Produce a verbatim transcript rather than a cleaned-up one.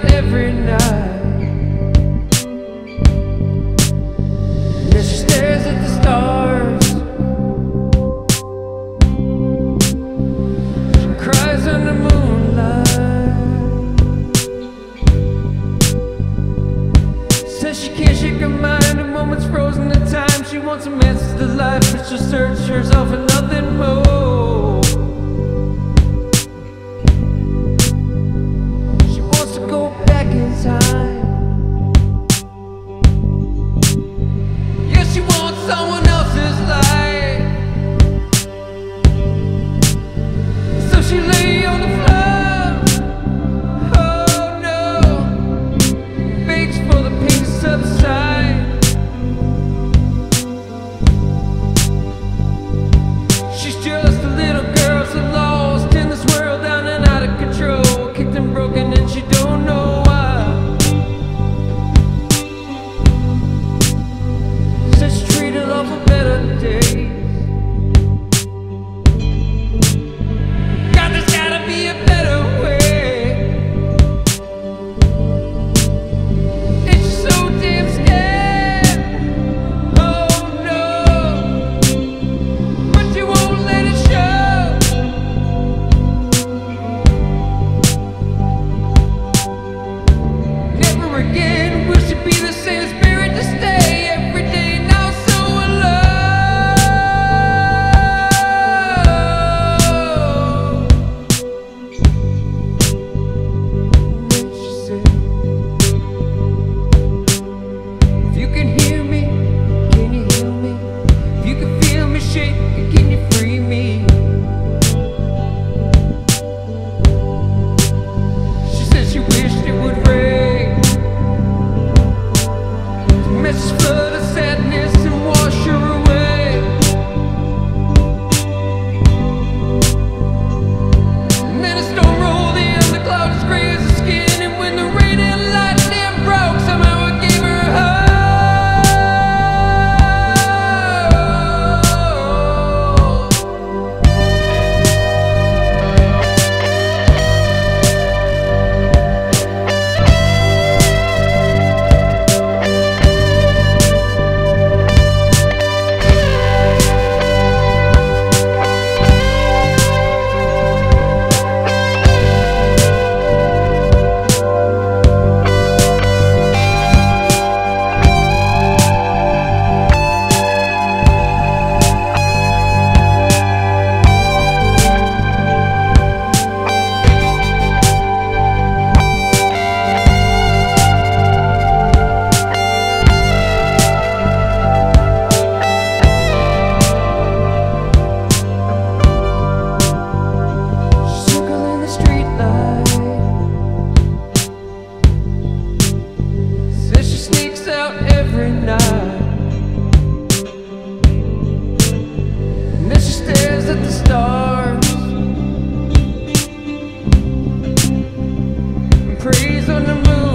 every night. And as she stares at the stars, she cries under moonlight. Says she can't shake her mind, a moment's frozen in time. She wants some answers to life, but she'll search herself for nothing more. Time. Yeah, she wants someone else's life, so she lay on the floor. Oh no, begs for the pain to subside. She's just a little girl so lost in this world, down and out of control, kicked and broken, and she don't know. For better days. God, there's gotta be a better way. And she's so damn scared. Oh no, but you won't let it show. Never again will she be the same spirit to stay every day. Flood of sadness and wash her away. And then a storm rolled in, the cloud as gray as the skin. And when the rain and lightning broke, somehow it gave her hope. Every night, and as she stares at the stars and prays on the moon.